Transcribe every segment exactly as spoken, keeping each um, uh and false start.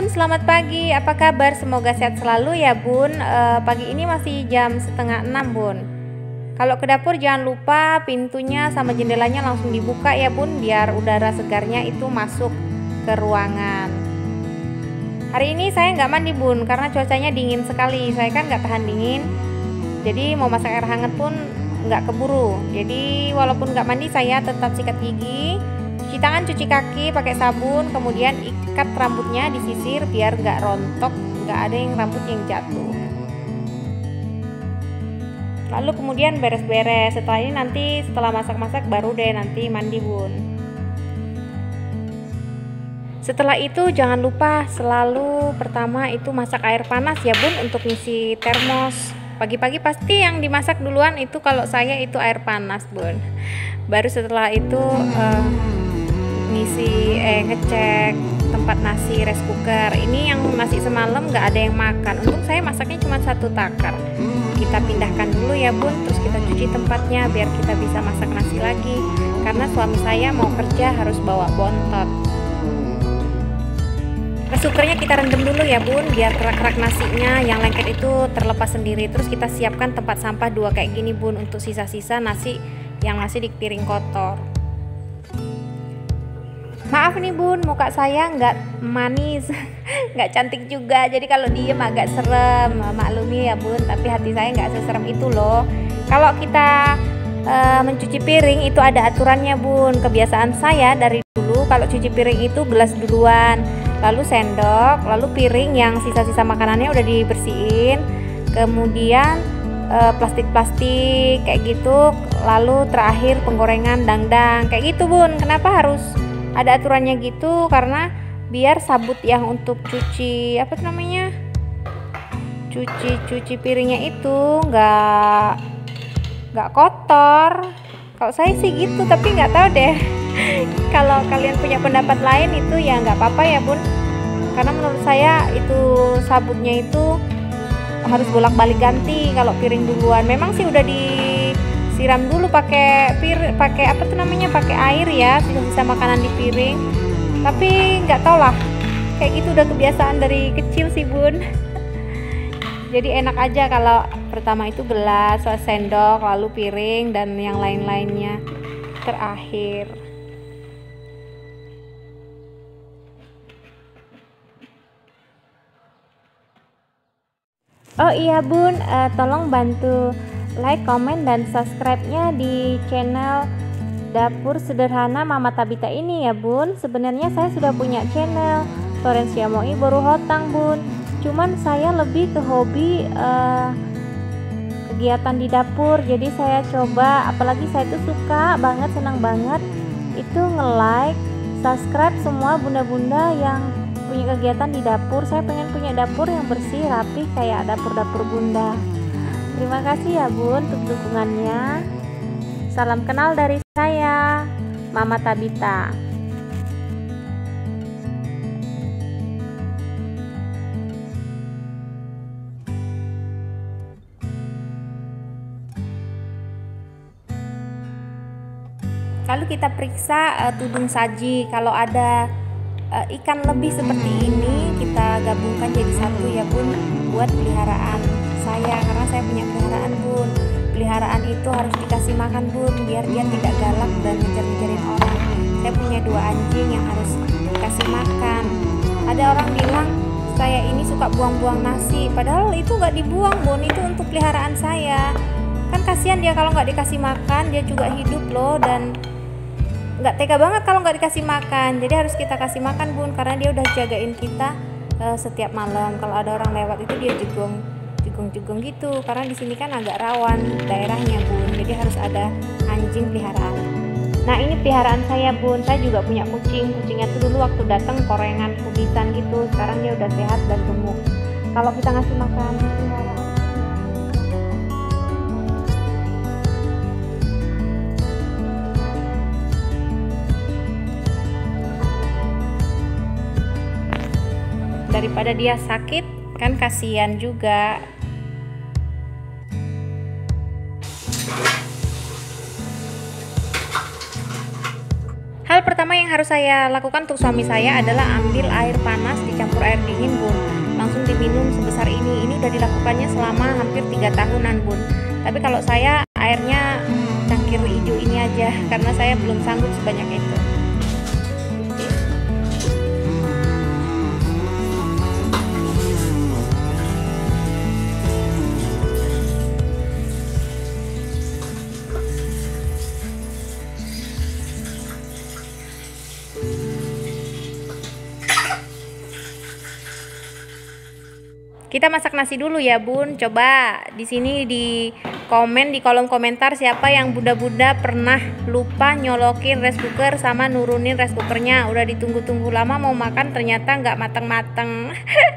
Bun, selamat pagi. Apa kabar? Semoga sehat selalu ya Bun. E, pagi ini masih jam setengah enam Bun. Kalau ke dapur jangan lupa pintunya sama jendelanya langsung dibuka ya Bun, biar udara segarnya itu masuk ke ruangan. Hari ini saya nggak mandi Bun, karena cuacanya dingin sekali. Saya kan nggak tahan dingin, jadi mau masak air hangat pun nggak keburu. Jadi walaupun nggak mandi, saya tetap sikat gigi, cuci tangan, cuci kaki pakai sabun, kemudian ikat rambutnya, disisir biar nggak rontok, nggak ada yang rambut yang jatuh. Lalu kemudian beres-beres. Setelah ini nanti setelah masak-masak baru deh nanti mandi Bun. Setelah itu jangan lupa selalu pertama itu masak air panas ya Bun untuk ngisi termos. Pagi-pagi pasti yang dimasak duluan itu kalau saya itu air panas Bun. Baru setelah itu uh, ngisi eh ngecek tempat nasi rice cooker. Ini yang nasi semalam nggak ada yang makan. Untung saya masaknya cuma satu takar. Kita pindahkan dulu ya Bun, terus kita cuci tempatnya biar kita bisa masak nasi lagi. Karena suami saya mau kerja harus bawa bontot. Rice cookernya kita rendam dulu ya Bun, biar kerak-kerak nasinya yang lengket itu terlepas sendiri. Terus kita siapkan tempat sampah dua kayak gini Bun, untuk sisa-sisa nasi yang masih di piring kotor. Maaf nih Bun, muka saya nggak manis, nggak cantik juga. Jadi kalau diem agak serem, maklumi ya Bun. Tapi hati saya nggak seserem itu loh. Kalau kita e, mencuci piring itu ada aturannya Bun. Kebiasaan saya dari dulu kalau cuci piring itu gelas duluan, lalu sendok, lalu piring yang sisa-sisa makanannya udah dibersihin, kemudian e, plastik-plastik kayak gitu, lalu terakhir penggorengan dangdang kayak gitu Bun. Kenapa harus ada aturannya gitu? Karena biar sabut yang untuk cuci apa tuh namanya cuci cuci piringnya itu nggak nggak kotor. Kalau saya sih gitu, tapi nggak tahu deh kalau kalian punya pendapat lain itu ya nggak apa-apa ya Bun. Karena menurut saya itu sabutnya itu harus bolak-balik ganti kalau piring duluan. Memang sih udah disiram dulu pakai pir pakai apa tuh namanya pakai air ya, sisa-sisa makanan di piring. Tapi nggak tau lah, kayak gitu udah kebiasaan dari kecil sih Bun. Jadi enak aja kalau pertama itu gelas, sendok, lalu piring dan yang lain-lainnya terakhir. Oh iya Bun, uh, tolong bantu like, comment, dan subscribe-nya di channel Dapur Sederhana Mama Tabita ini ya Bun. Sebenarnya saya sudah punya channel Torensia Moi Boru Hotang Bun. Cuman saya lebih ke hobi uh, kegiatan di dapur. Jadi saya coba, apalagi saya tuh suka banget, senang banget itu nge-like, subscribe semua bunda-bunda yang punya kegiatan di dapur. Saya pengen punya dapur yang bersih, rapi kayak dapur-dapur bunda. Terima kasih ya Bun untuk dukungannya. Salam kenal dari saya, Mama Tabita. Lalu kita periksa uh, tudung saji. Kalau ada uh, ikan lebih seperti ini, kita gabungkan jadi satu ya Bun, buat peliharaan saya. Karena saya punya peliharaan Bun. Peliharaan itu harus dikasih makan Bun, biar dia tidak galak dan ngejar-ngejarin orang. Saya punya dua anjing yang harus dikasih makan. Ada orang bilang saya ini suka buang-buang nasi, padahal itu nggak dibuang Bun, itu untuk peliharaan saya. Kan kasihan dia kalau nggak dikasih makan, dia juga hidup loh, dan nggak tega banget kalau nggak dikasih makan. Jadi harus kita kasih makan Bun, karena dia udah jagain kita uh, setiap malam. Kalau ada orang lewat itu dia jegong jegong gitu, karena di sini kan agak rawan daerahnya Bun. Jadi harus ada anjing peliharaan. Nah ini peliharaan saya Bun. Saya juga punya kucing. Kucingnya tuh dulu waktu datang korengan kubisan gitu. Sekarang dia udah sehat dan gemuk. Kalau kita ngasih makan peliharaan, daripada dia sakit kan kasihan juga. Hal pertama yang harus saya lakukan untuk suami saya adalah ambil air panas, dicampur air dingin bun, langsung diminum sebesar ini. Ini udah dilakukannya selama hampir tiga tahunan bun. Tapi kalau saya airnya cangkir hijau ini aja karena saya belum sanggup sebanyak itu. Kita masak nasi dulu ya bun. Coba di sini di komen di kolom komentar siapa yang bunda-bunda pernah lupa nyolokin rice cooker sama nurunin rice cookernya. Udah ditunggu-tunggu lama mau makan ternyata nggak mateng-mateng.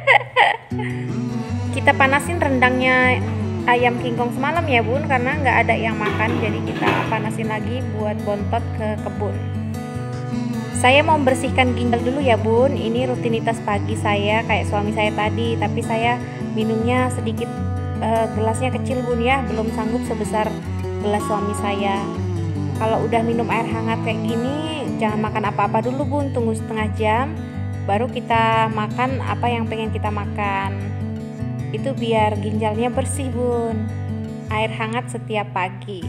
Kita panasin rendangnya ayam kingkong semalam ya bun, karena nggak ada yang makan, jadi kita panasin lagi buat bontot ke kebun. Saya mau membersihkan ginjal dulu ya bun. Ini rutinitas pagi saya kayak suami saya tadi, tapi saya minumnya sedikit, uh, gelasnya kecil bun ya, belum sanggup sebesar gelas suami saya. Kalau udah minum air hangat kayak gini jangan makan apa-apa dulu bun, tunggu setengah jam baru kita makan apa yang pengen kita makan. Itu biar ginjalnya bersih bun. Air hangat setiap pagi.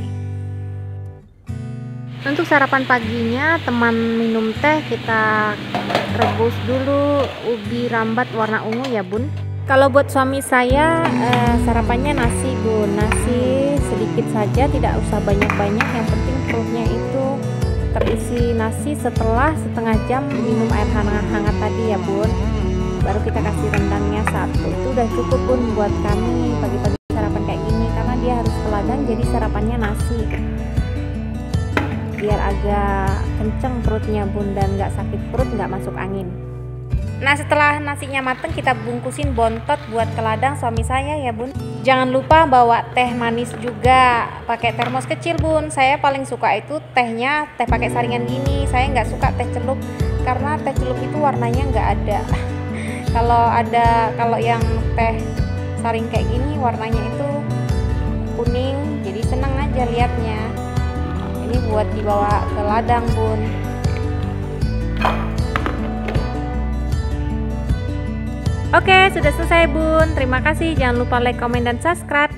Untuk sarapan paginya teman minum teh kita rebus dulu ubi rambat warna ungu ya bun. Kalau buat suami saya eh, sarapannya nasi bun, nasi sedikit saja, tidak usah banyak-banyak, yang penting perutnya itu terisi nasi. Setelah setengah jam minum air hangat-hangat tadi ya bun, baru kita kasih rendangnya satu. Itu udah cukup bun buat kami pagi-pagi sarapan kayak gini, karena dia harus ke ladang jadi sarapannya nasi biar agak kenceng perutnya bun dan nggak sakit perut, nggak masuk angin. Nah setelah nasinya mateng kita bungkusin bontot buat ke ladang suami saya ya bun. Jangan lupa bawa teh manis juga, pakai termos kecil bun. Saya paling suka itu tehnya teh pakai saringan gini. Saya nggak suka teh celup karena teh celup itu warnanya nggak ada. Kalau ada, kalau yang teh saring kayak gini warnanya itu kuning, jadi seneng aja liatnya. Ini buat dibawa ke ladang bun. Oke, sudah selesai bun. Terima kasih. Jangan lupa like, komen, dan subscribe.